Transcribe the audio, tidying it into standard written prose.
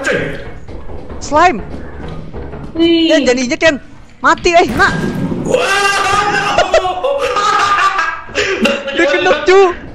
Slime. Ken, jangan diinjek Ken. Mati nak. Dia kena cu.